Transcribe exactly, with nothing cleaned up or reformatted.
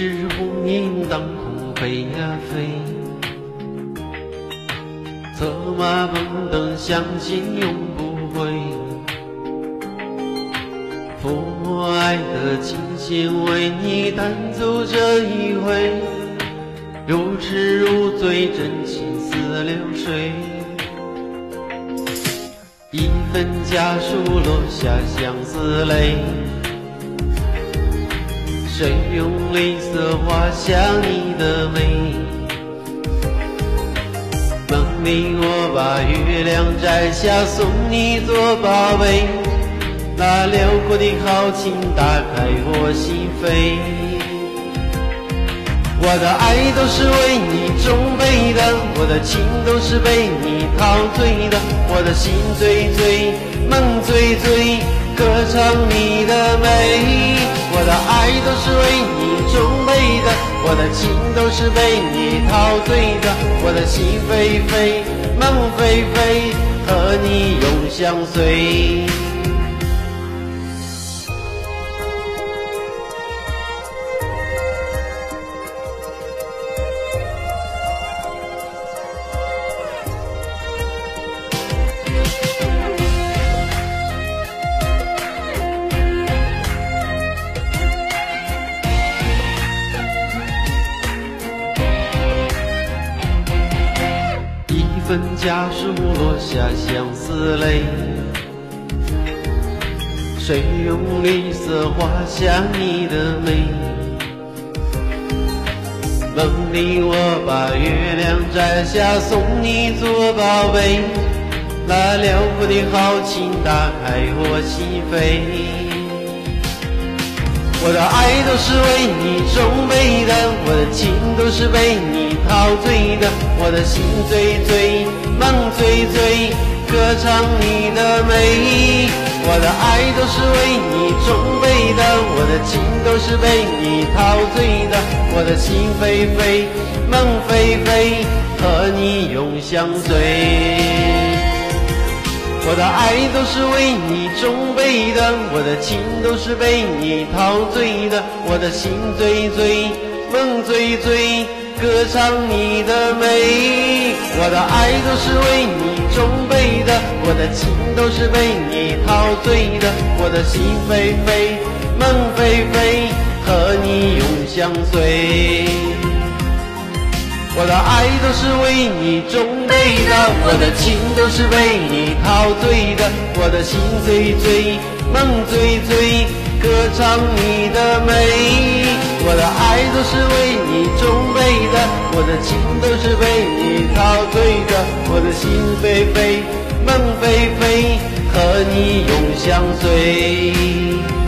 只红颜当空飞呀飞，策马奔腾向前永不回。父爱的琴弦为你弹奏这一回，如痴如醉，真情似流水。一份家书落下相思泪，谁用泪色画下你的美？梦里我把月亮摘下送你做宝贝，那辽阔的豪情打开我心扉。我的爱都是为你准备的，我的情都是被你陶醉的，我的心醉醉，梦醉醉，歌唱你的美。我的爱都是为你准备的，我的情都是被你陶醉的，我的心飞飞，梦飞飞，和你永相随。一份家书落下相思泪，谁用绿色画下你的美？梦里我把月亮摘下送你做宝贝，那辽阔的豪情打开我心扉。我的爱都是为你准备的，我的情都是被你陶醉的，我的心醉醉，梦醉醉，歌唱你的美。我的爱都是为你准备的，我的情都是被你陶醉的，我的心飞飞，梦飞飞，和你永相随。我的爱都是为你准备的，我的情都是被你陶醉的，我的心醉醉，梦醉醉，歌唱你的美。我的爱都是为你准备的，我的情都是被你陶醉的，我的心飞飞，梦飞飞，和你永相随。我的爱都是为你准备的，我的情都是被你陶醉的，我的心醉醉，梦醉醉，歌唱你的美。我的爱都是为你准备的，我的情都是被你陶醉的，我的心飞飞，梦飞飞，和你永相随。